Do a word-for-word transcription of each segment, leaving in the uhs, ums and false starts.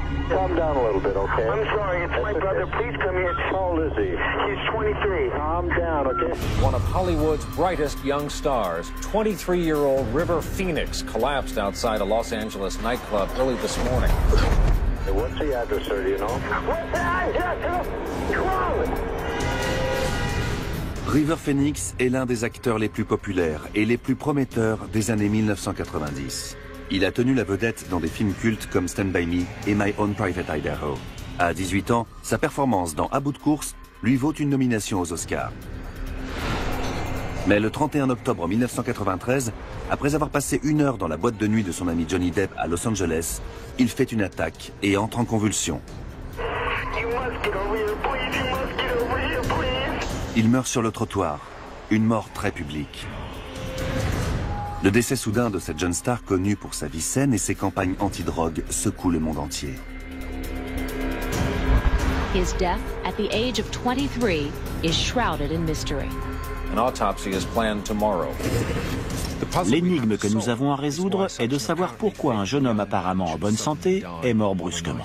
Calm down a little bit, okay? I'm sorry, it's That's my okay. brother. Please come here. How old is he? He's twenty-three. Calm down, okay? One of Hollywood's brightest young stars, twenty-three-year-old River Phoenix, collapsed outside a Los Angeles nightclub early this morning. Hey, what's the address, sir? Do you know? What's the address? Come on! River Phoenix est l'un des acteurs les plus populaires et les plus prometteurs des années mille neuf cent quatre-vingt-dix. Il a tenu la vedette dans des films cultes comme Stand By Me et My Own Private Idaho. À dix-huit ans, sa performance dans À bout de course lui vaut une nomination aux Oscars. Mais le trente et un octobre mille neuf cent quatre-vingt-treize, après avoir passé une heure dans la boîte de nuit de son ami Johnny Depp à Los Angeles, il fait une attaque et entre en convulsion. Il meurt sur le trottoir, une mort très publique. Le décès soudain de cette jeune star connue pour sa vie saine et ses campagnes anti-drogue secoue le monde entier. His death at the age of twenty-three is shrouded in mystery. An autopsy is planned tomorrow. L'énigme que nous avons à résoudre est de savoir pourquoi un jeune homme apparemment en bonne santé est mort brusquement.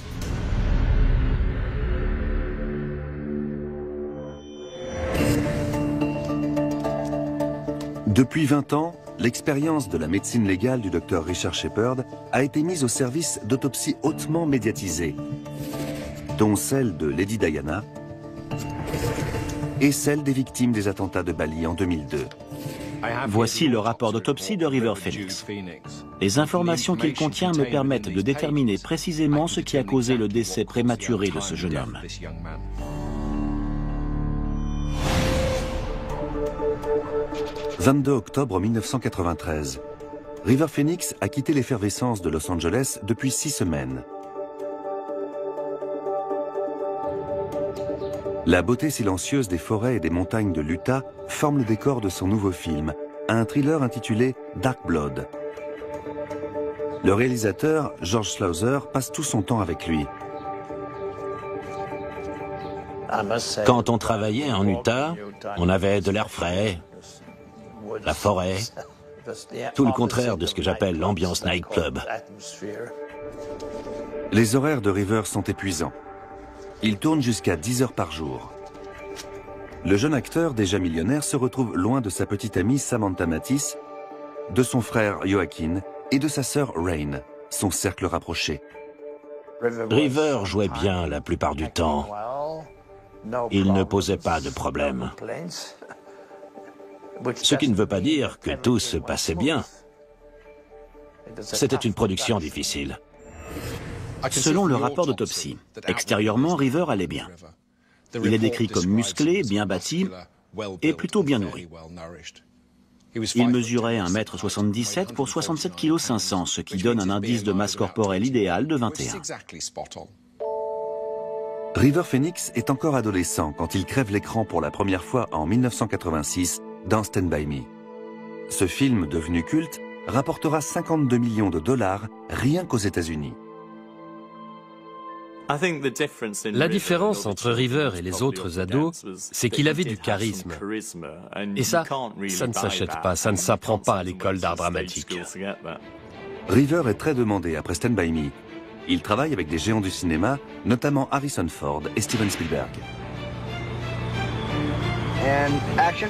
Depuis vingt ans, l'expérience de la médecine légale du docteur Richard Shepard a été mise au service d'autopsies hautement médiatisées, dont celle de Lady Diana et celle des victimes des attentats de Bali en deux mille deux. Voici le rapport d'autopsie de River Phoenix. Les informations qu'il contient me permettent de déterminer précisément ce qui a causé le décès prématuré de ce jeune homme. vingt-deux octobre mille neuf cent quatre-vingt-treize. River Phoenix a quitté l'effervescence de Los Angeles depuis six semaines. La beauté silencieuse des forêts et des montagnes de l'Utah forme le décor de son nouveau film, un thriller intitulé Dark Blood. Le réalisateur, George Schlauser, passe tout son temps avec lui. Quand on travaillait en Utah, on avait de l'air frais, la forêt, tout le contraire de ce que j'appelle l'ambiance nightclub. Les horaires de River sont épuisants. Il tourne jusqu'à dix heures par jour. Le jeune acteur, déjà millionnaire, se retrouve loin de sa petite amie Samantha Mathis, de son frère Joaquin et de sa sœur Rain, son cercle rapproché. River jouait bien la plupart du temps. Il ne posait pas de problème. Ce qui ne veut pas dire que tout se passait bien. C'était une production difficile. Selon le rapport d'autopsie, extérieurement, River allait bien. Il est décrit comme musclé, bien bâti et plutôt bien nourri. Il mesurait un mètre soixante-dix-sept pour soixante-sept kilos cinq cents, ce qui donne un indice de masse corporelle idéal de vingt et un. River Phoenix est encore adolescent quand il crève l'écran pour la première fois en mille neuf cent quatre-vingt-six dans Stand By Me. Ce film, devenu culte, rapportera cinquante-deux millions de dollars rien qu'aux États-Unis. La différence entre River et les autres ados, c'est qu'il avait du charisme. Et ça, ça ne s'achète pas, ça ne s'apprend pas à l'école d'art dramatique. River est très demandé après Stand By Me. Il travaille avec des géants du cinéma, notamment Harrison Ford et Steven Spielberg. And action.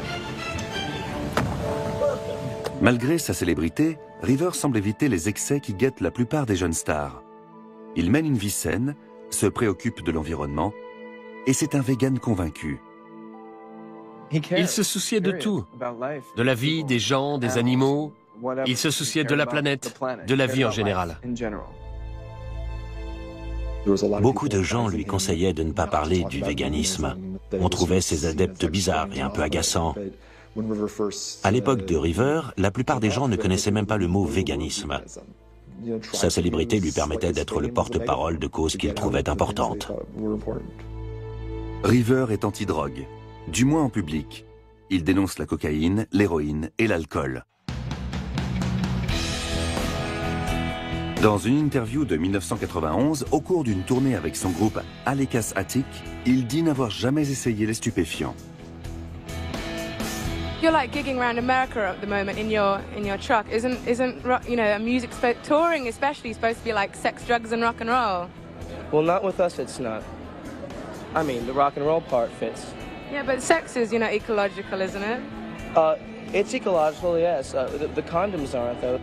Malgré sa célébrité, River semble éviter les excès qui guettent la plupart des jeunes stars. Il mène une vie saine, se préoccupe de l'environnement, et c'est un vegan convaincu. Il se souciait de tout, de la vie, des gens, des animaux. Il se souciait de la planète, de la vie en général. Beaucoup de gens lui conseillaient de ne pas parler du véganisme. On trouvait ses adeptes bizarres et un peu agaçants. À l'époque de River, la plupart des gens ne connaissaient même pas le mot véganisme. Sa célébrité lui permettait d'être le porte-parole de causes qu'il trouvait importantes. River est anti-drogue, du moins en public. Il dénonce la cocaïne, l'héroïne et l'alcool. Dans une interview de mille neuf cent quatre-vingt-onze, au cours d'une tournée avec son groupe Alekas Attic, il dit n'avoir jamais essayé les stupéfiants. You're like gigging around America at the moment in your in your truck. Isn't isn't rock, you know, music touring especially supposed to be like sex, drugs and rock and roll? Well, not with us, it's not. I mean, the rock and roll part fits. Yeah, but sex is, you know, ecological, isn't it? Uh, it's ecological, yes. Uh, the, the condoms aren't, though.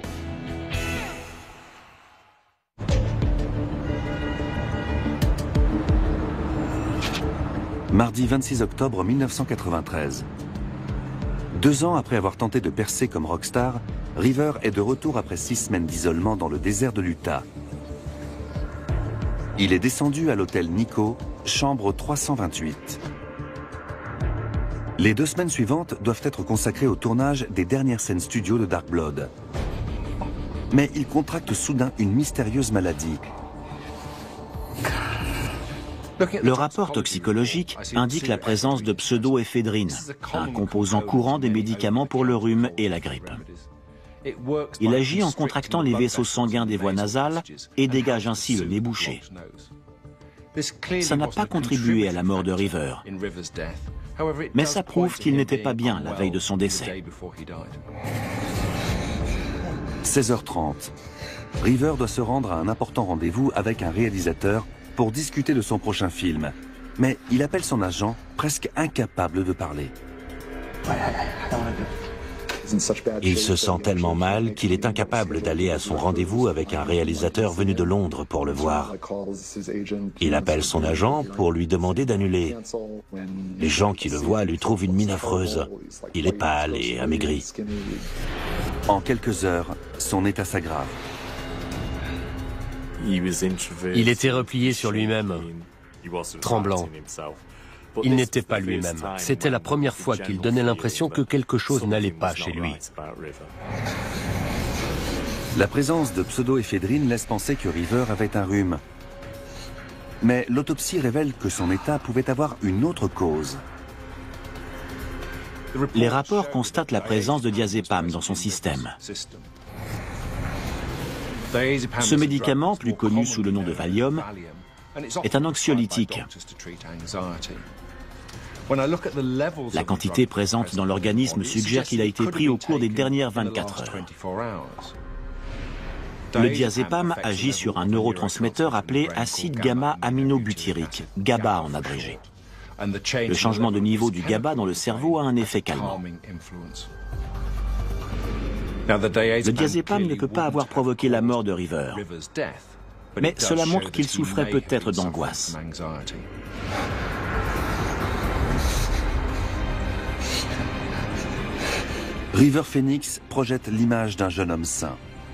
Mardi vingt-six octobre mille neuf cent quatre-vingt-treize. Deux ans après avoir tenté de percer comme rockstar, River est de retour après six semaines d'isolement dans le désert de l'Utah. Il est descendu à l'hôtel Nico, chambre trois cent vingt-huit. Les deux semaines suivantes doivent être consacrées au tournage des dernières scènes studio de Dark Blood. Mais il contracte soudain une mystérieuse maladie. Le rapport toxicologique indique la présence de pseudoéphédrine, un composant courant des médicaments pour le rhume et la grippe. Il agit en contractant les vaisseaux sanguins des voies nasales et dégage ainsi le nez bouché. Ça n'a pas contribué à la mort de River, mais ça prouve qu'il n'était pas bien la veille de son décès. seize heures trente. River doit se rendre à un important rendez-vous avec un réalisateur pour discuter de son prochain film. Mais il appelle son agent, presque incapable de parler. Il se sent tellement mal qu'il est incapable d'aller à son rendez-vous avec un réalisateur venu de Londres pour le voir. Il appelle son agent pour lui demander d'annuler. Les gens qui le voient lui trouvent une mine affreuse. Il est pâle et amaigri. En quelques heures, son état s'aggrave. Il était replié sur lui-même, tremblant. Il n'était pas lui-même. C'était la première fois qu'il donnait l'impression que quelque chose n'allait pas chez lui. La présence de pseudoéphédrine laisse penser que River avait un rhume. Mais l'autopsie révèle que son état pouvait avoir une autre cause. Les rapports constatent la présence de diazépam dans son système. Ce médicament, plus connu sous le nom de Valium, est un anxiolytique. La quantité présente dans l'organisme suggère qu'il a été pris au cours des dernières vingt-quatre heures. Le diazépam agit sur un neurotransmetteur appelé acide gamma-aminobutyrique, GABA en abrégé. Le changement de niveau du GABA dans le cerveau a un effet calmant. Le diazépam ne peut pas avoir provoqué la mort de River, mais cela montre qu'il souffrait peut-être d'angoisse. River Phoenix projette l'image d'un jeune homme sain.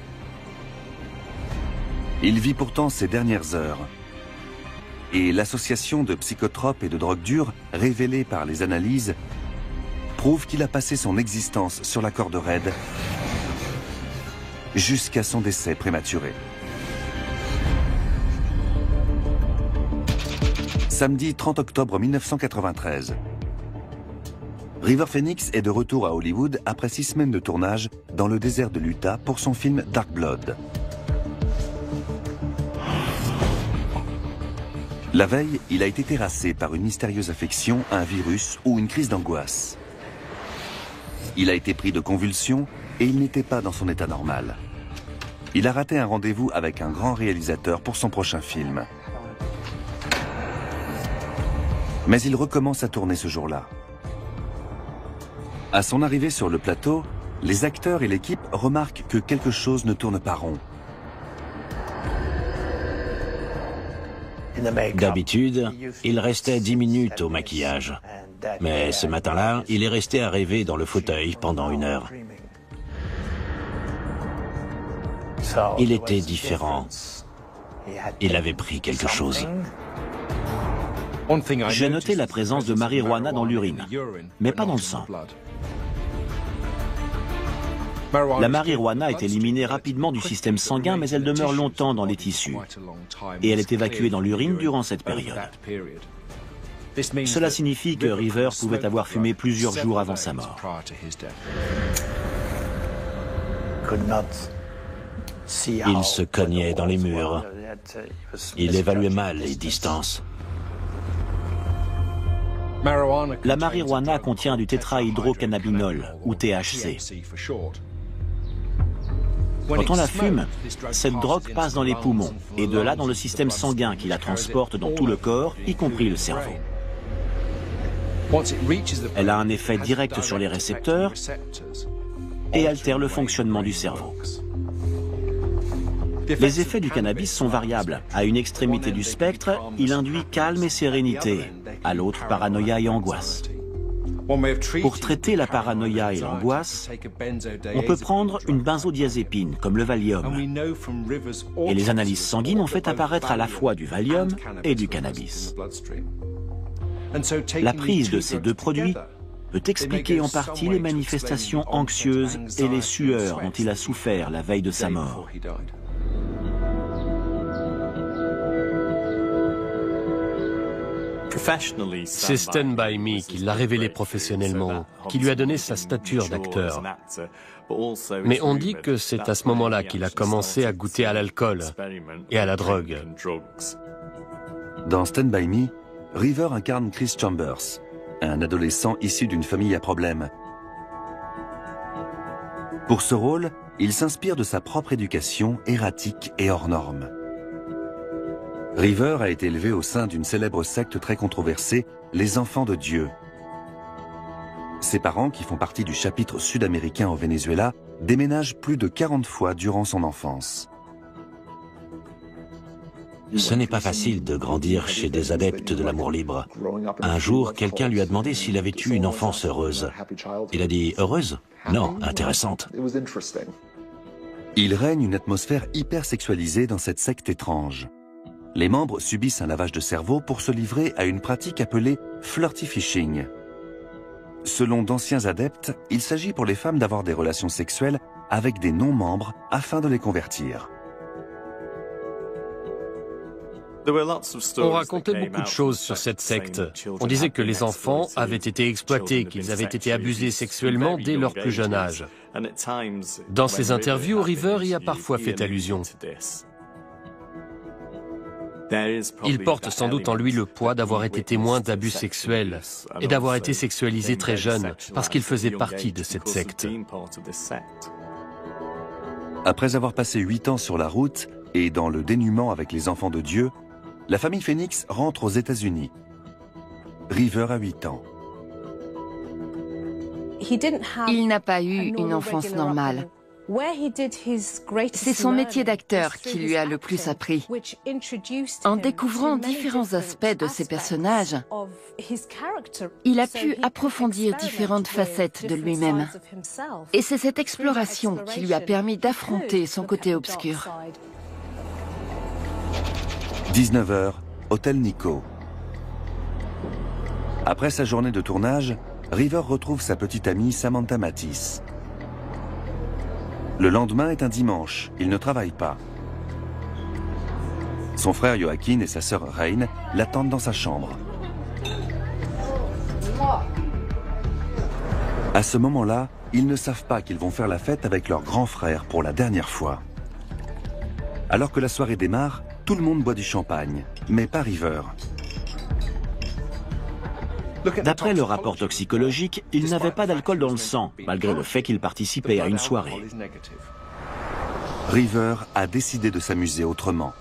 Il vit pourtant ses dernières heures. Et l'association de psychotropes et de drogues dures, révélée par les analyses, prouve qu'il a passé son existence sur la corde raide jusqu'à son décès prématuré. Samedi trente octobre mille neuf cent quatre-vingt-treize. River Phoenix est de retour à Hollywood après six semaines de tournage dans le désert de l'Utah pour son film Dark Blood. La veille, il a été terrassé par une mystérieuse affection, un virus ou une crise d'angoisse. Il a été pris de convulsions et il n'était pas dans son état normal. Il a raté un rendez-vous avec un grand réalisateur pour son prochain film. Mais il recommence à tourner ce jour-là. À son arrivée sur le plateau, les acteurs et l'équipe remarquent que quelque chose ne tourne pas rond. D'habitude, il restait dix minutes au maquillage. Mais ce matin-là, il est resté à rêver dans le fauteuil pendant une heure. Il était différent. Il avait pris quelque chose. J'ai noté la présence de marijuana dans l'urine, mais pas dans le sang. La marijuana est éliminée rapidement du système sanguin, mais elle demeure longtemps dans les tissus. Et elle est évacuée dans l'urine durant cette période. Cela signifie que River pouvait avoir fumé plusieurs jours avant sa mort. Il se cognait dans les murs. Il évaluait mal les distances. La marijuana contient du tétrahydrocannabinol, ou T H C. Quand on la fume, cette drogue passe dans les poumons et de là dans le système sanguin qui la transporte dans tout le corps, y compris le cerveau. Elle a un effet direct sur les récepteurs et altère le fonctionnement du cerveau. Les effets du cannabis sont variables. À une extrémité du spectre, il induit calme et sérénité, à l'autre paranoïa et angoisse. Pour traiter la paranoïa et l'angoisse, on peut prendre une benzodiazépine, comme le Valium. Et les analyses sanguines ont fait apparaître à la fois du Valium et du cannabis. La prise de ces deux produits peut expliquer en partie les manifestations anxieuses et les sueurs dont il a souffert la veille de sa mort. C'est Stand By Me qui l'a révélé professionnellement, qui lui a donné sa stature d'acteur. Mais on dit que c'est à ce moment-là qu'il a commencé à goûter à l'alcool et à la drogue. Dans Stand By Me, River incarne Chris Chambers, un adolescent issu d'une famille à problème. Pour ce rôle, il s'inspire de sa propre éducation erratique et hors norme. River a été élevé au sein d'une célèbre secte très controversée, les Enfants de Dieu. Ses parents, qui font partie du chapitre sud-américain au Venezuela, déménagent plus de quarante fois durant son enfance. Ce n'est pas facile de grandir chez des adeptes de l'amour libre. Un jour, quelqu'un lui a demandé s'il avait eu une enfance heureuse. Il a dit « heureuse » ? Non, intéressante. Il règne une atmosphère hyper sexualisée dans cette secte étrange. Les membres subissent un lavage de cerveau pour se livrer à une pratique appelée flirty fishing. Selon d'anciens adeptes, il s'agit pour les femmes d'avoir des relations sexuelles avec des non-membres afin de les convertir. On racontait beaucoup de choses sur cette secte. On disait que les enfants avaient été exploités, qu'ils avaient été abusés sexuellement dès leur plus jeune âge. Dans ses interviews, River y a parfois fait allusion. Il porte sans doute en lui le poids d'avoir été témoin d'abus sexuels et d'avoir été sexualisé très jeune, parce qu'il faisait partie de cette secte. Après avoir passé huit ans sur la route et dans le dénuement avec les enfants de Dieu, la famille Phoenix rentre aux États-Unis. River a huit ans. Il n'a pas eu une enfance normale. C'est son métier d'acteur qui lui a le plus appris. En découvrant différents aspects de ses personnages, il a pu approfondir différentes facettes de lui-même. Et c'est cette exploration qui lui a permis d'affronter son côté obscur. dix-neuf heures, Hôtel Nico. Après sa journée de tournage, River retrouve sa petite amie Samantha Mathis. Le lendemain est un dimanche, il ne travaille pas. Son frère Joaquin et sa sœur Rain l'attendent dans sa chambre. À ce moment-là, ils ne savent pas qu'ils vont faire la fête avec leur grand frère pour la dernière fois. Alors que la soirée démarre, tout le monde boit du champagne, mais pas River. D'après le rapport toxicologique, il n'avait pas d'alcool dans le sang, malgré le fait qu'il participait à une soirée. River a décidé de s'amuser autrement.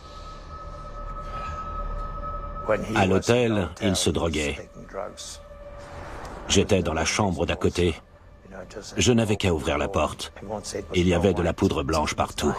À l'hôtel, il se droguait. J'étais dans la chambre d'à côté. Je n'avais qu'à ouvrir la porte. Il y avait de la poudre blanche partout.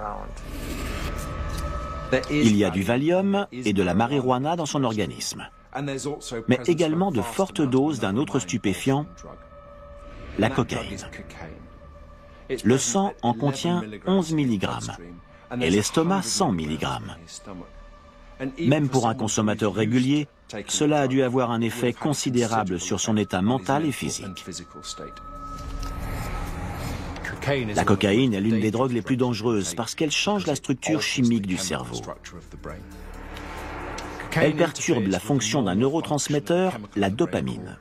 Il y a du Valium et de la marijuana dans son organisme, mais également de fortes doses d'un autre stupéfiant, la cocaïne. Le sang en contient onze milligrammes et l'estomac cent milligrammes. Même pour un consommateur régulier, cela a dû avoir un effet considérable sur son état mental et physique. La cocaïne est l'une des drogues les plus dangereuses parce qu'elle change la structure chimique du cerveau. Elle perturbe la fonction d'un neurotransmetteur, la dopamine.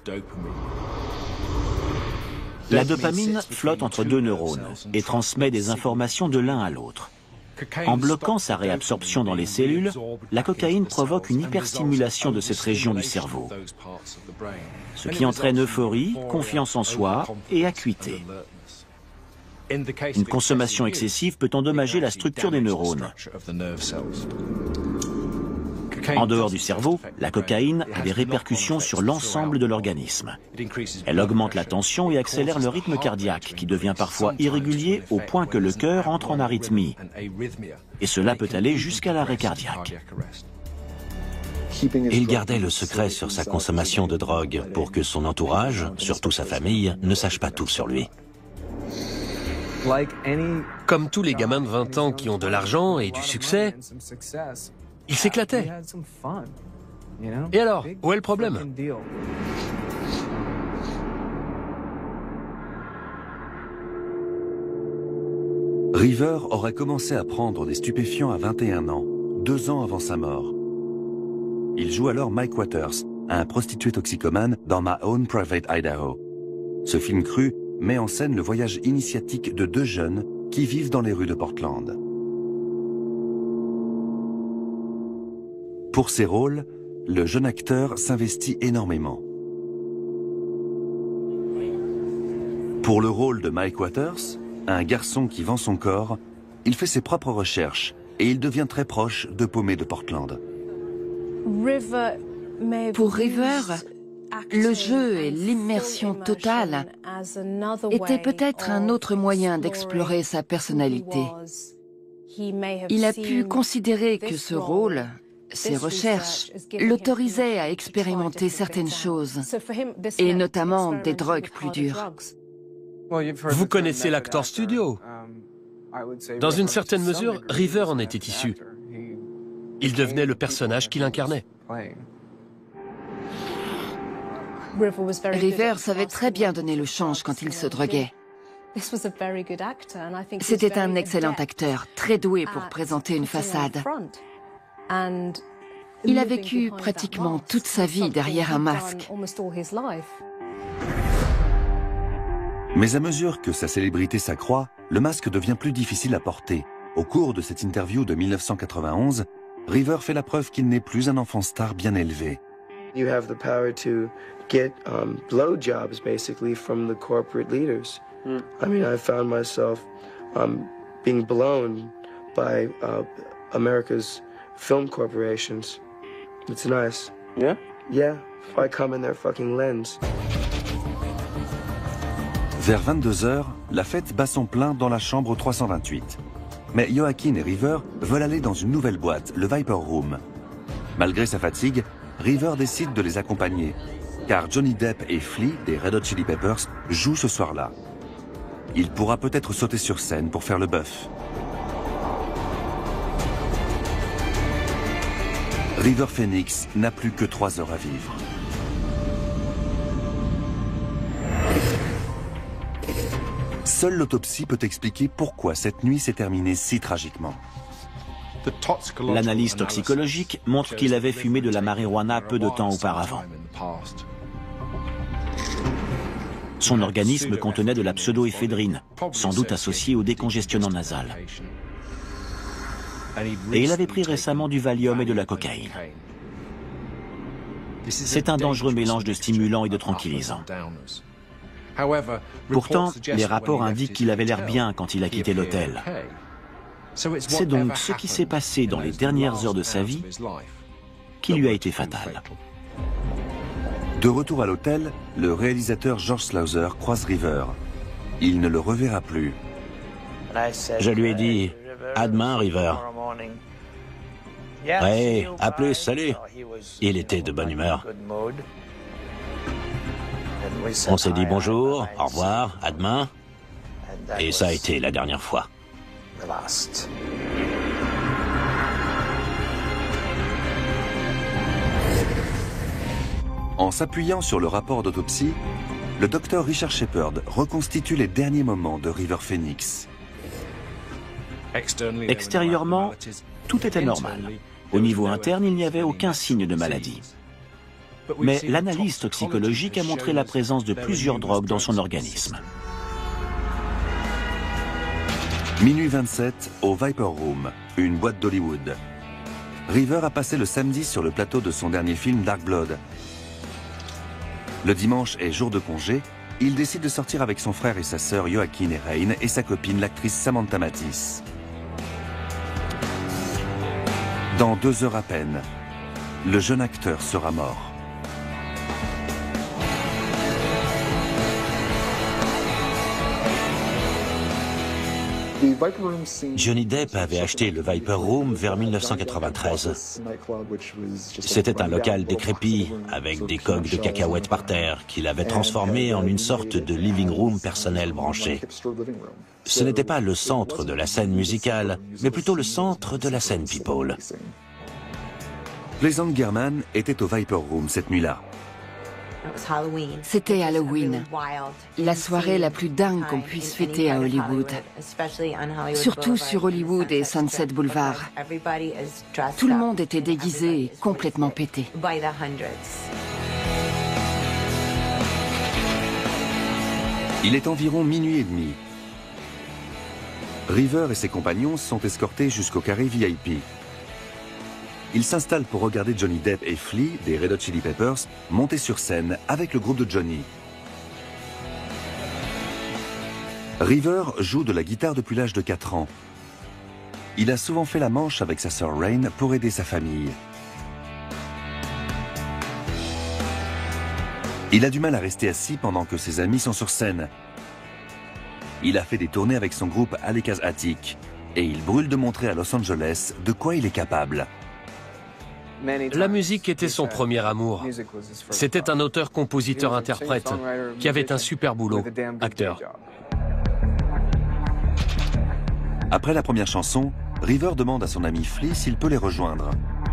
La dopamine flotte entre deux neurones et transmet des informations de l'un à l'autre. En bloquant sa réabsorption dans les cellules, la cocaïne provoque une hyperstimulation de cette région du cerveau, ce qui entraîne euphorie, confiance en soi et acuité. Une consommation excessive peut endommager la structure des neurones. En dehors du cerveau, la cocaïne a des répercussions sur l'ensemble de l'organisme. Elle augmente la tension et accélère le rythme cardiaque, qui devient parfois irrégulier au point que le cœur entre en arythmie. Et cela peut aller jusqu'à l'arrêt cardiaque. Il gardait le secret sur sa consommation de drogue pour que son entourage, surtout sa famille, ne sache pas tout sur lui. Comme tous les gamins de vingt ans qui ont de l'argent et du succès, il s'éclatait. Et alors, où est le problème? River aurait commencé à prendre des stupéfiants à vingt et un ans, deux ans avant sa mort. Il joue alors Mike Waters, un prostitué toxicomane dans My Own Private Idaho. Ce film cru met en scène le voyage initiatique de deux jeunes qui vivent dans les rues de Portland. Pour ses rôles, le jeune acteur s'investit énormément. Pour le rôle de Mike Waters, un garçon qui vend son corps, il fait ses propres recherches et il devient très proche de Paumé de Portland. Pour River, le jeu et l'immersion totale étaient peut-être un autre moyen d'explorer sa personnalité. Il a pu considérer que ce rôle, ses recherches, l'autorisaient à expérimenter certaines choses, et notamment des drogues plus dures. Vous connaissez l'Actor Studio. Dans une certaine mesure, River en était issu. Il devenait le personnage qu'il incarnait. River savait très bien donner le change quand il se droguait. C'était un excellent acteur, très doué pour présenter une façade. Il a vécu pratiquement toute sa vie derrière un masque. Mais à mesure que sa célébrité s'accroît, le masque devient plus difficile à porter. Au cours de cette interview de mille neuf cent quatre-vingt-onze, River fait la preuve qu'il n'est plus un enfant star bien élevé. You have the power to get um, blowjobs basically from the corporate leaders. Mm. I mean, I found myself um, being blown by uh, America's film corporations. It's nice. Yeah? Yeah. I come in their fucking lens. Vers vingt-deux heures, la fête bat son plein dans la chambre trois cent vingt-huit. Mais Joaquin et River veulent aller dans une nouvelle boîte, le Viper Room. Malgré sa fatigue, River décide de les accompagner, car Johnny Depp et Flea, des Red Hot Chili Peppers, jouent ce soir-là. Il pourra peut-être sauter sur scène pour faire le bœuf. River Phoenix n'a plus que trois heures à vivre. Seule l'autopsie peut expliquer pourquoi cette nuit s'est terminée si tragiquement. L'analyse toxicologique montre qu'il avait fumé de la marijuana peu de temps auparavant. Son organisme contenait de la pseudoéphédrine, sans doute associée au décongestionnant nasal. Et il avait pris récemment du Valium et de la cocaïne. C'est un dangereux mélange de stimulants et de tranquillisants. Pourtant, les rapports indiquent qu'il avait l'air bien quand il a quitté l'hôtel. C'est donc ce qui s'est passé dans les dernières heures de sa vie qui lui a été fatal. De retour à l'hôtel, le réalisateur George Slaughter croise River. Il ne le reverra plus. Je lui ai dit « À demain, River ». « Hey, à plus, salut ». Il était de bonne humeur. On s'est dit bonjour, au revoir, à demain. Et ça a été la dernière fois. En s'appuyant sur le rapport d'autopsie, le docteur Richard Shepard reconstitue les derniers moments de River Phoenix. Extérieurement, tout était normal. Au niveau interne, il n'y avait aucun signe de maladie. Mais l'analyse toxicologique a montré la présence de plusieurs drogues dans son organisme. Minuit vingt-sept, au Viper Room, une boîte d'Hollywood. River a passé le samedi sur le plateau de son dernier film Dark Blood. Le dimanche est jour de congé il décide de sortir avec son frère et sa sœur Joaquin et Rain et sa copine, l'actrice Samantha Mathis. Dans deux heures à peine, le jeune acteur sera mort. Johnny Depp avait acheté le Viper Room vers mille neuf cent quatre-vingt-treize. C'était un local décrépit, avec des coques de cacahuètes par terre, qu'il avait transformé en une sorte de living room personnel branché. Ce n'était pas le centre de la scène musicale, mais plutôt le centre de la scène people. Pleasant German était au Viper Room cette nuit-là. C'était Halloween, la soirée la plus dingue qu'on puisse fêter à Hollywood. Surtout sur Hollywood et Sunset Boulevard. Tout le monde était déguisé et complètement pété. Il est environ minuit et demi. River et ses compagnons sont escortés jusqu'au carré V I P. Ils s'installent pour regarder Johnny Depp et Flea, des Red Hot Chili Peppers, monter sur scène avec le groupe de Johnny. River joue de la guitare depuis l'âge de quatre ans. Il a souvent fait la manche avec sa sœur Rain pour aider sa famille. Il a du mal à rester assis pendant que ses amis sont sur scène. Il a fait des tournées avec son groupe Aleka's Attic et il brûle de montrer à Los Angeles de quoi il est capable. La musique était son premier amour. C'était un auteur-compositeur-interprète qui avait un super boulot, acteur. Après la première chanson, River demande à son ami Flea s'il peut les rejoindre.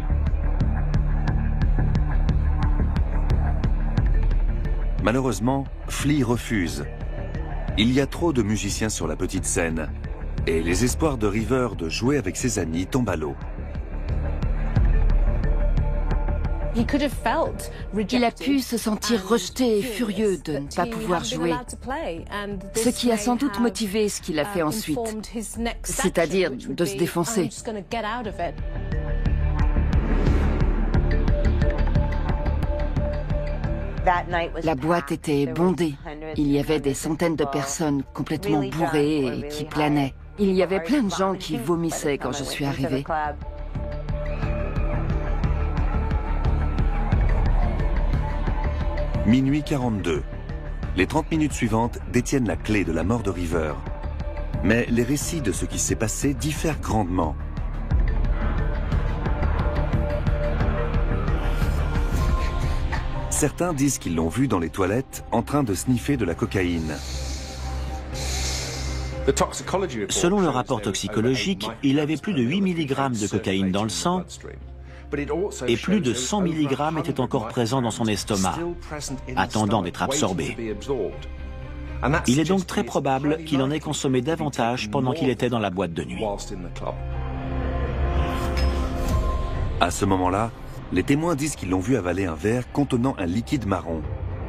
Malheureusement, Flea refuse. Il y a trop de musiciens sur la petite scène et les espoirs de River de jouer avec ses amis tombent à l'eau. Il a pu se sentir rejeté et furieux de ne pas pouvoir jouer, ce qui a sans doute motivé ce qu'il a fait ensuite, c'est-à-dire de se défoncer. La boîte était bondée. Il y avait des centaines de personnes complètement bourrées et qui planaient. Il y avait plein de gens qui vomissaient quand je suis arrivée. Minuit quarante-deux. Les trente minutes suivantes détiennent la clé de la mort de River. Mais les récits de ce qui s'est passé diffèrent grandement. Certains disent qu'ils l'ont vu dans les toilettes en train de sniffer de la cocaïne. Selon le rapport toxicologique, il avait plus de huit milligrammes de cocaïne dans le sang et plus de cent milligrammes étaient encore présents dans son estomac, attendant d'être absorbés. Il est donc très probable qu'il en ait consommé davantage pendant qu'il était dans la boîte de nuit. À ce moment-là, les témoins disent qu'ils l'ont vu avaler un verre contenant un liquide marron.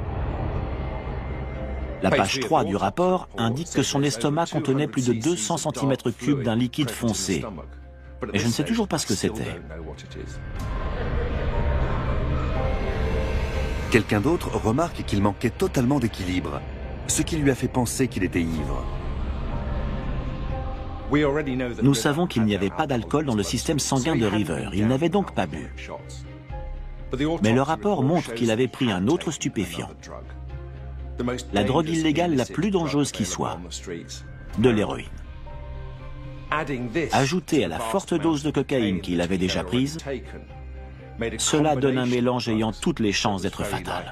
La page trois du rapport indique que son estomac contenait plus de deux cents centimètres cubes d'un liquide foncé. Mais je ne sais toujours pas ce que c'était. Quelqu'un d'autre remarque qu'il manquait totalement d'équilibre, ce qui lui a fait penser qu'il était ivre. Nous savons qu'il n'y avait pas d'alcool dans le système sanguin de River. Il n'avait donc pas bu. Mais le rapport montre qu'il avait pris un autre stupéfiant. La drogue illégale la plus dangereuse qui soit, de l'héroïne. Ajouté à la forte dose de cocaïne qu'il avait déjà prise, cela donne un mélange ayant toutes les chances d'être fatal.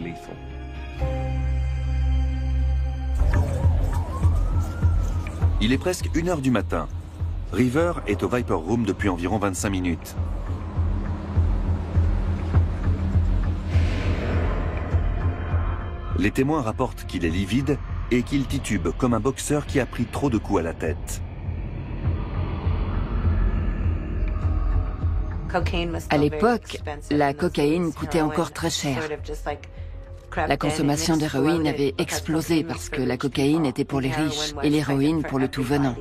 Il est presque une heure du matin. River est au Viper Room depuis environ vingt-cinq minutes. Les témoins rapportent qu'il est livide et qu'il titube comme un boxeur qui a pris trop de coups à la tête. À l'époque, la cocaïne coûtait encore très cher. La consommation d'héroïne avait explosé parce que la cocaïne était pour les riches et l'héroïne pour le tout venant.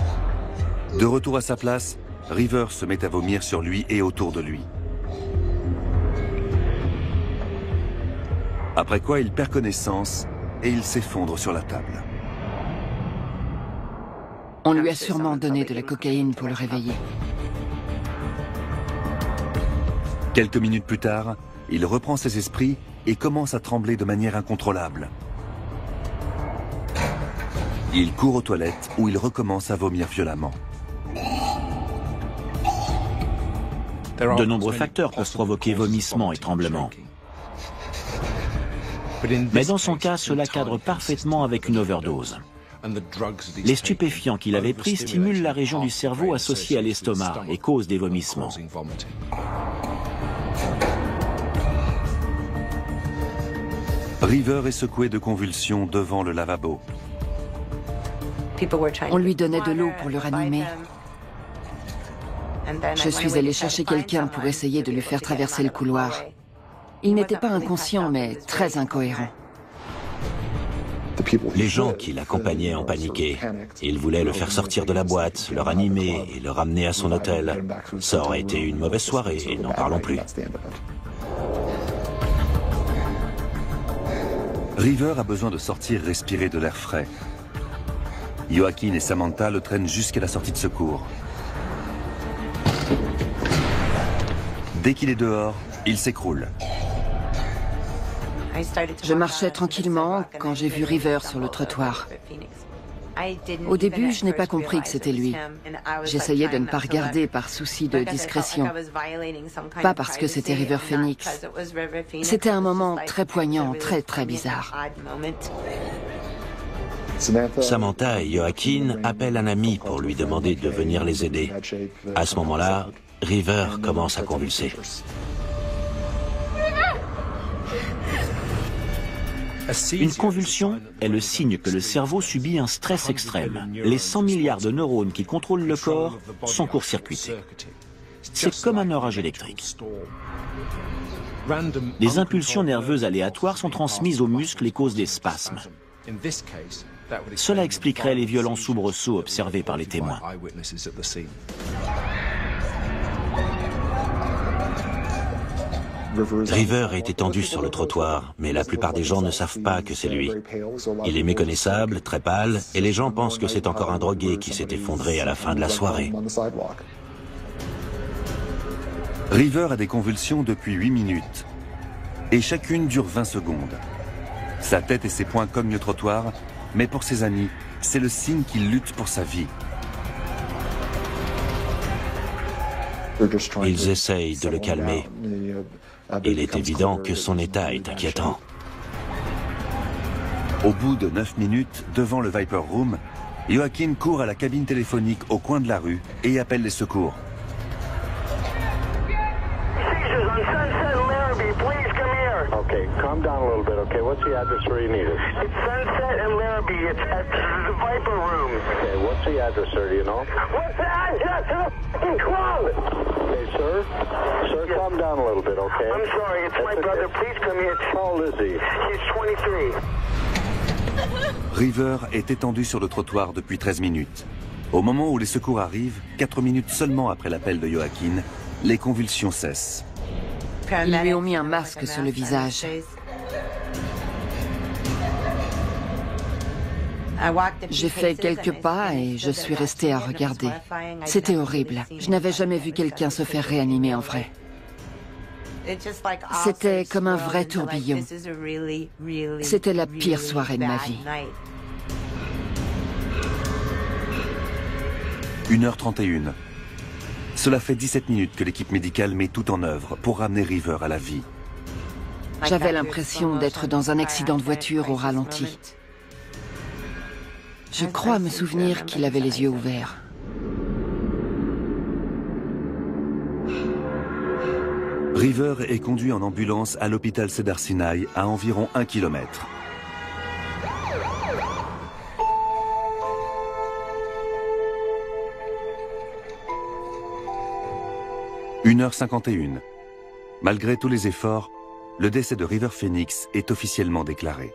De retour à sa place, River se met à vomir sur lui et autour de lui. Après quoi il perd connaissance et il s'effondre sur la table. On lui a sûrement donné de la cocaïne pour le réveiller. Quelques minutes plus tard, il reprend ses esprits et commence à trembler de manière incontrôlable. Il court aux toilettes où il recommence à vomir violemment. De nombreux facteurs peuvent provoquer vomissements et tremblements. Mais dans son cas, cela cadre parfaitement avec une overdose. Les stupéfiants qu'il avait pris stimulent la région du cerveau associée à l'estomac et causent des vomissements. River est secoué de convulsions devant le lavabo. On lui donnait de l'eau pour le ranimer. Je suis allée chercher quelqu'un pour essayer de lui faire traverser le couloir. Il n'était pas inconscient, mais très incohérent. Les gens qui l'accompagnaient en paniquaient. Ils voulaient le faire sortir de la boîte, le ranimer et le ramener à son hôtel. Ça aurait été une mauvaise soirée, et n'en parlons plus. River a besoin de sortir respirer de l'air frais. Joaquin et Samantha le traînent jusqu'à la sortie de secours. Dès qu'il est dehors, il s'écroule. Je marchais tranquillement quand j'ai vu River sur le trottoir. Au début, je n'ai pas compris que c'était lui. J'essayais de ne pas regarder par souci de discrétion. Pas parce que c'était River Phoenix. C'était un moment très poignant, très très bizarre. Samantha et Joaquin appellent un ami pour lui demander de venir les aider. À ce moment-là, River commence à convulser. Une convulsion est le signe que le cerveau subit un stress extrême. Les cent milliards de neurones qui contrôlent le corps sont court-circuités. C'est comme un orage électrique. Les impulsions nerveuses aléatoires sont transmises aux muscles et causent des spasmes. Cela expliquerait les violents soubresauts observés par les témoins. River est étendu sur le trottoir, mais la plupart des gens ne savent pas que c'est lui. Il est méconnaissable, très pâle, et les gens pensent que c'est encore un drogué qui s'est effondré à la fin de la soirée. River a des convulsions depuis huit minutes, et chacune dure vingt secondes. Sa tête et ses poings cognent le trottoir, mais pour ses amis, c'est le signe qu'il lutte pour sa vie. Ils essayent de le calmer. Il est évident que son état est inquiétant. Au bout de neuf minutes, devant le Viper Room, Joaquin court à la cabine téléphonique au coin de la rue et appelle les secours. Okay, calm down a little bit, okay? What's the address where you need us? It's Sunset and Larrabee. It's at the Viper Room. Okay, what's the address, sir? Do you know? What's the address to the fucking club? Okay, sir? Sir, yes. Calm down a little bit, okay? I'm sorry, it's That's my brother. Okay. Please come here. How old is he? He's twenty-three. River est étendu sur le trottoir depuis treize minutes. Au moment où les secours arrivent, quatre minutes seulement après l'appel de Joaquin, les convulsions cessent. Ils lui ont mis un masque sur le visage. J'ai fait quelques pas et je suis restée à regarder. C'était horrible. Je n'avais jamais vu quelqu'un se faire réanimer en vrai. C'était comme un vrai tourbillon. C'était la pire soirée de ma vie. une heure trente et une. Cela fait dix-sept minutes que l'équipe médicale met tout en œuvre pour ramener River à la vie. J'avais l'impression d'être dans un accident de voiture au ralenti. Je crois me souvenir qu'il avait les yeux ouverts. River est conduit en ambulance à l'hôpital Cedars-Sinai à environ un kilomètre. une heure cinquante et une. Malgré tous les efforts, le décès de River Phoenix est officiellement déclaré.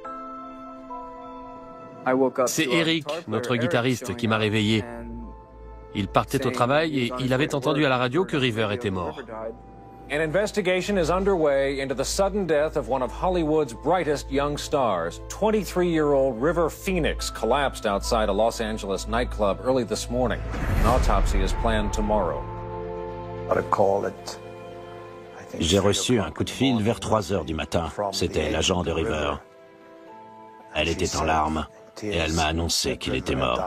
C'est Eric, notre guitariste, qui m'a réveillé. Il partait au travail et il avait entendu à la radio que River était mort. An investigation is underway into the sudden death of one of Hollywood's brightest young stars. twenty-three-year-old River Phoenix collapsed outside a Los Angeles nightclub early this morning. An autopsy is planned tomorrow. J'ai reçu un coup de fil vers trois heures du matin. C'était l'agent de River. Elle était en larmes et elle m'a annoncé qu'il était mort.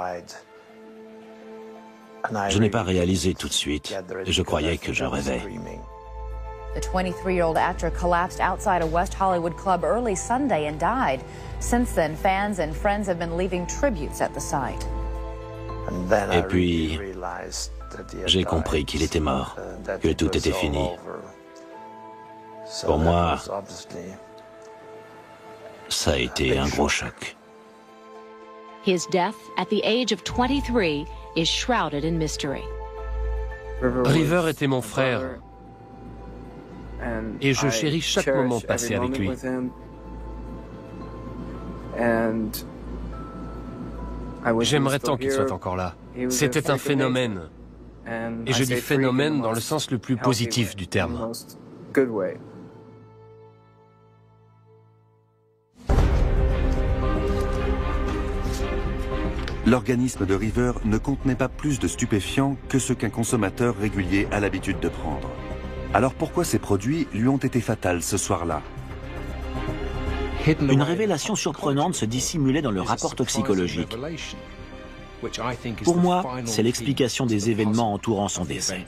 Je n'ai pas réalisé tout de suite et je croyais que je rêvais. The twenty-three-year-old actor collapsed outside a West Hollywood club early Sunday and died. Since then, fans and friends have been leaving tributes at the site. Et puis, j'ai compris qu'il était mort, que tout était fini. Pour moi, ça a été un gros choc. His death at the age of twenty-three is shrouded in mystery. River était mon frère. Et je chéris chaque moment passé avec lui. J'aimerais tant qu'il soit encore là. C'était un phénomène. Et je dis phénomène dans le sens le plus positif du terme. L'organisme de River ne contenait pas plus de stupéfiants que ce qu'un consommateur régulier a l'habitude de prendre. Alors pourquoi ces produits lui ont été fatals ce soir-là? Une révélation surprenante se dissimulait dans le rapport toxicologique. Pour moi, c'est l'explication des événements entourant son décès.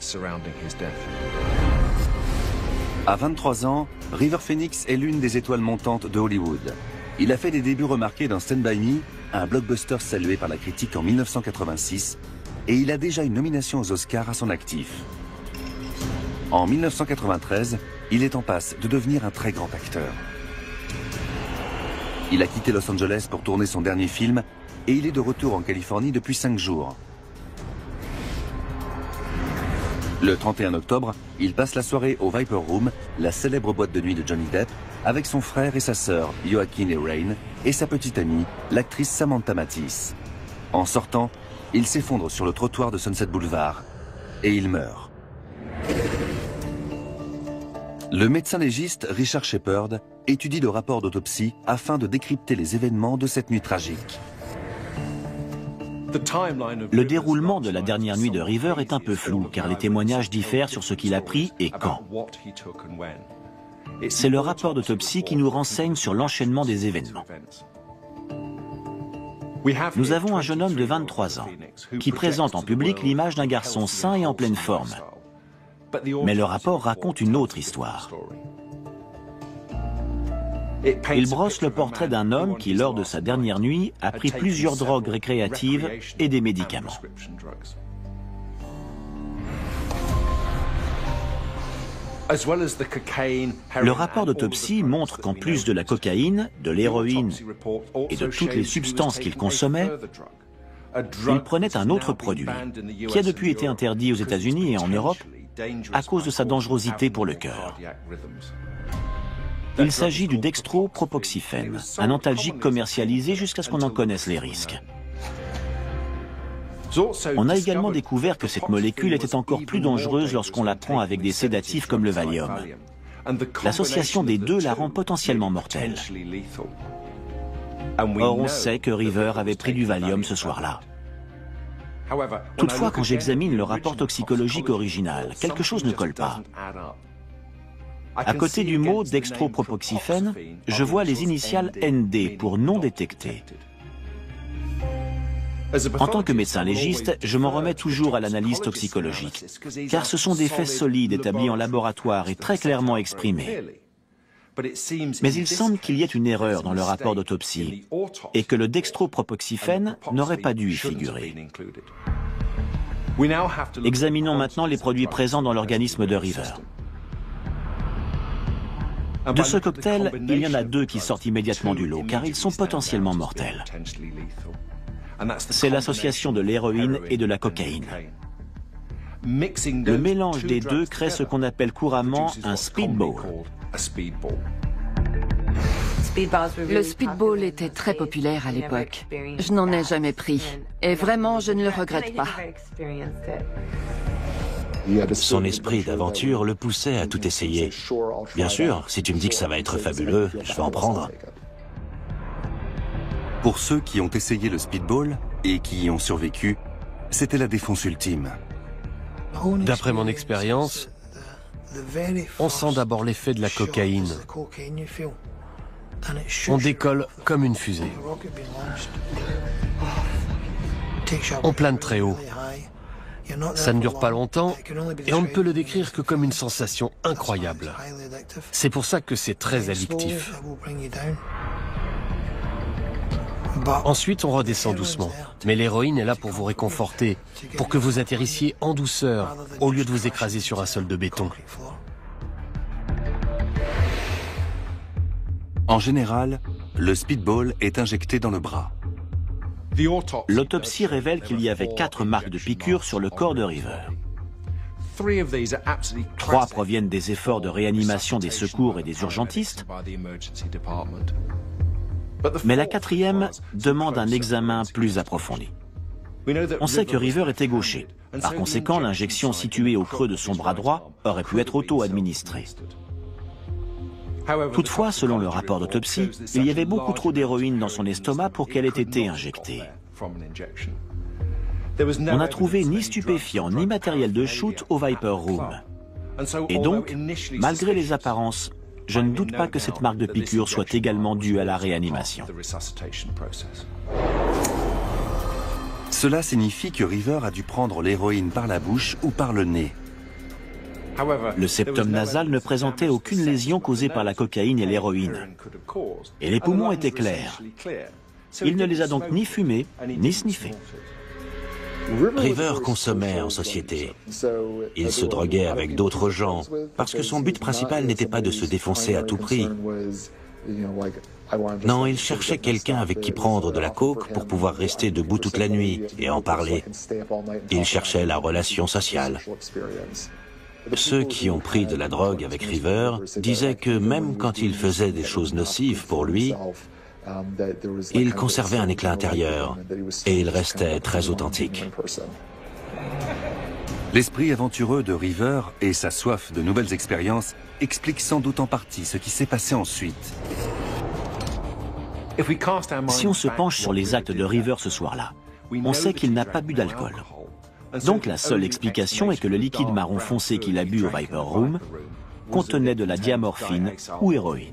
À vingt-trois ans, River Phoenix est l'une des étoiles montantes de Hollywood. Il a fait des débuts remarqués dans Stand By Me, un blockbuster salué par la critique en mille neuf cent quatre-vingt-six, et il a déjà une nomination aux Oscars à son actif. En mille neuf cent quatre-vingt-treize, il est en passe de devenir un très grand acteur. Il a quitté Los Angeles pour tourner son dernier film et il est de retour en Californie depuis cinq jours. Le trente et un octobre, il passe la soirée au Viper Room, la célèbre boîte de nuit de Johnny Depp, avec son frère et sa sœur, Joaquin et Rain, et sa petite amie, l'actrice Samantha Mathis. En sortant, il s'effondre sur le trottoir de Sunset Boulevard et il meurt. Le médecin légiste Richard Shepard étudie le rapport d'autopsie afin de décrypter les événements de cette nuit tragique. Le déroulement de la dernière nuit de River est un peu flou, car les témoignages diffèrent sur ce qu'il a pris et quand. C'est le rapport d'autopsie qui nous renseigne sur l'enchaînement des événements. Nous avons un jeune homme de vingt-trois ans, qui présente en public l'image d'un garçon sain et en pleine forme. Mais le rapport raconte une autre histoire. Il brosse le portrait d'un homme qui, lors de sa dernière nuit, a pris plusieurs drogues récréatives et des médicaments. Le rapport d'autopsie montre qu'en plus de la cocaïne, de l'héroïne et de toutes les substances qu'il consommait, il prenait un autre produit, qui a depuis été interdit aux États-Unis et en Europe à cause de sa dangerosité pour le cœur. Il s'agit du dextropropoxyphène, un antalgique commercialisé jusqu'à ce qu'on en connaisse les risques. On a également découvert que cette molécule était encore plus dangereuse lorsqu'on la prend avec des sédatifs comme le Valium. L'association des deux la rend potentiellement mortelle. Or, on sait que River avait pris du Valium ce soir-là. Toutefois, quand j'examine le rapport toxicologique original, quelque chose ne colle pas. À côté du mot dextropropoxyphène, je vois les initiales N D pour non détecté. En tant que médecin légiste, je m'en remets toujours à l'analyse toxicologique, car ce sont des faits solides établis en laboratoire et très clairement exprimés. Mais il semble qu'il y ait une erreur dans le rapport d'autopsie et que le dextropropoxyphène n'aurait pas dû y figurer. Examinons maintenant les produits présents dans l'organisme de River. De ce cocktail, il y en a deux qui sortent immédiatement du lot, car ils sont potentiellement mortels. C'est l'association de l'héroïne et de la cocaïne. Le mélange des deux crée ce qu'on appelle couramment un speedball. Le speedball était très populaire à l'époque. Je n'en ai jamais pris. Et vraiment, je ne le regrette pas. Son esprit d'aventure le poussait à tout essayer. Bien sûr, si tu me dis que ça va être fabuleux, je vais en prendre. Pour ceux qui ont essayé le speedball et qui y ont survécu, c'était la défonce ultime. D'après mon expérience, on sent d'abord l'effet de la cocaïne. On décolle comme une fusée. On plane très haut. Ça ne dure pas longtemps et on ne peut le décrire que comme une sensation incroyable. C'est pour ça que c'est très addictif. Ensuite, on redescend doucement. Mais l'héroïne est là pour vous réconforter, pour que vous atterrissiez en douceur, au lieu de vous écraser sur un sol de béton. En général, le speedball est injecté dans le bras. L'autopsie révèle qu'il y avait quatre marques de piqûres sur le corps de River. Trois proviennent des efforts de réanimation des secours et des urgentistes, mais la quatrième demande un examen plus approfondi. On sait que River était gaucher. Par conséquent, l'injection située au creux de son bras droit aurait pu être auto-administrée. Toutefois, selon le rapport d'autopsie, il y avait beaucoup trop d'héroïne dans son estomac pour qu'elle ait été injectée. On n'a trouvé ni stupéfiant ni matériel de shoot au Viper Room. Et donc, malgré les apparences, je ne doute pas que cette marque de piqûre soit également due à la réanimation. Cela signifie que River a dû prendre l'héroïne par la bouche ou par le nez. Le septum nasal ne présentait aucune lésion causée par la cocaïne et l'héroïne. Et les poumons étaient clairs. Il ne les a donc ni fumés, ni sniffés. River consommait en société. Il se droguait avec d'autres gens, parce que son but principal n'était pas de se défoncer à tout prix. Non, il cherchait quelqu'un avec qui prendre de la coke pour pouvoir rester debout toute la nuit et en parler. Il cherchait la relation sociale. Ceux qui ont pris de la drogue avec River disaient que même quand il faisait des choses nocives pour lui, il conservait un éclat intérieur et il restait très authentique. L'esprit aventureux de River et sa soif de nouvelles expériences expliquent sans doute en partie ce qui s'est passé ensuite. Si on se penche sur les actes de River ce soir-là, on sait qu'il n'a pas bu d'alcool. Donc la seule explication est que le liquide marron foncé qu'il a bu au Viper Room contenait de la diamorphine ou héroïne.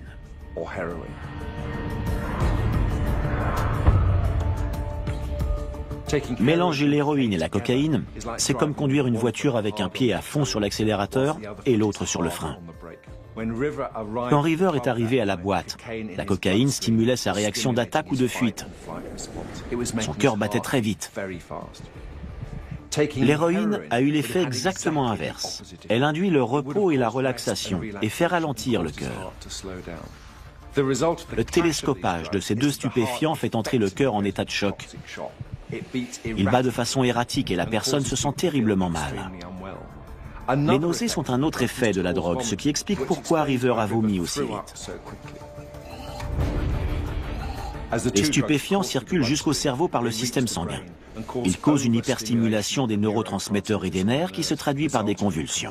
Mélanger l'héroïne et la cocaïne, c'est comme conduire une voiture avec un pied à fond sur l'accélérateur et l'autre sur le frein. Quand River est arrivé à la boîte, la cocaïne stimulait sa réaction d'attaque ou de fuite. Son cœur battait très vite. L'héroïne a eu l'effet exactement inverse. Elle induit le repos et la relaxation et fait ralentir le cœur. Le télescopage de ces deux stupéfiants fait entrer le cœur en état de choc. Il bat de façon erratique et la personne se sent terriblement mal. Les nausées sont un autre effet de la drogue, ce qui explique pourquoi River a vomi aussi vite. Les stupéfiants circulent jusqu'au cerveau par le système sanguin. Ils causent une hyperstimulation des neurotransmetteurs et des nerfs qui se traduit par des convulsions.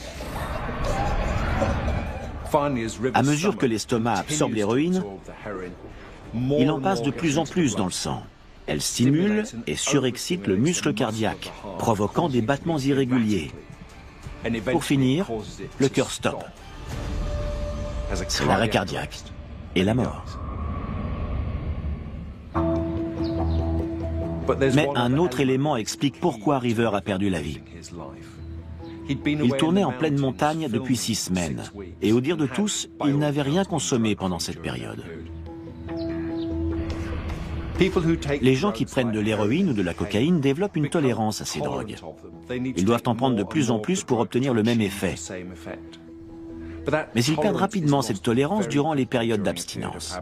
À mesure que l'estomac absorbe l'héroïne, il en passe de plus en plus dans le sang. Elle stimule et surexcite le muscle cardiaque, provoquant des battements irréguliers. Pour finir, le cœur stoppe. C'est l'arrêt cardiaque et la mort. Mais un autre élément explique pourquoi River a perdu la vie. Il tournait en pleine montagne depuis six semaines, et au dire de tous, il n'avait rien consommé pendant cette période. Les gens qui prennent de l'héroïne ou de la cocaïne développent une tolérance à ces drogues. Ils doivent en prendre de plus en plus pour obtenir le même effet. Mais ils perdent rapidement cette tolérance durant les périodes d'abstinence.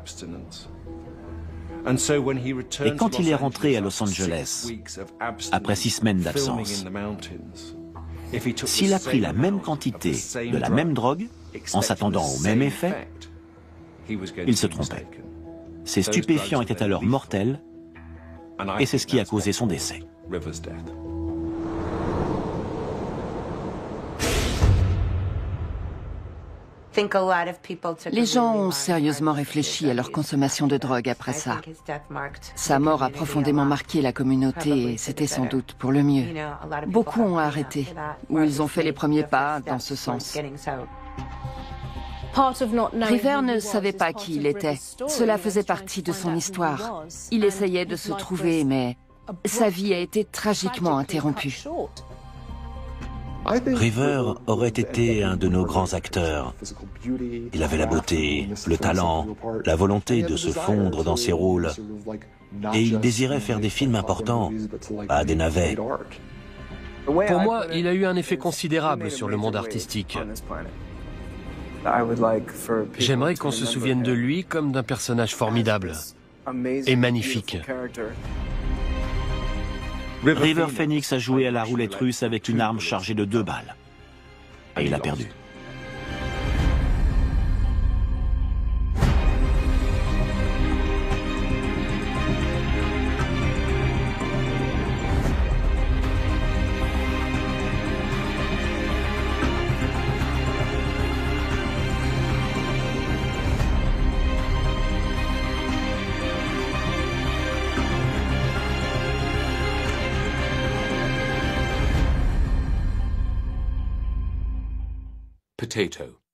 Et quand il est rentré à Los Angeles, après six semaines d'absence, s'il a pris la même quantité de la même drogue, en s'attendant au même effet, il se trompait. Ces stupéfiants étaient alors mortels, et c'est ce qui a causé son décès. Les gens ont sérieusement réfléchi à leur consommation de drogue après ça. Sa mort a profondément marqué la communauté et c'était sans doute pour le mieux. Beaucoup ont arrêté, ou ils ont fait les premiers pas dans ce sens. River ne savait pas qui il était. Cela faisait partie de son histoire. Il essayait de se trouver, mais sa vie a été tragiquement interrompue. River aurait été un de nos grands acteurs. Il avait la beauté, le talent, la volonté de se fondre dans ses rôles. Et il désirait faire des films importants, pas des navets. Pour moi, il a eu un effet considérable sur le monde artistique. J'aimerais qu'on se souvienne de lui comme d'un personnage formidable et magnifique. River Phoenix a joué à la roulette russe avec une arme chargée de deux balles. Et il a perdu. Potato.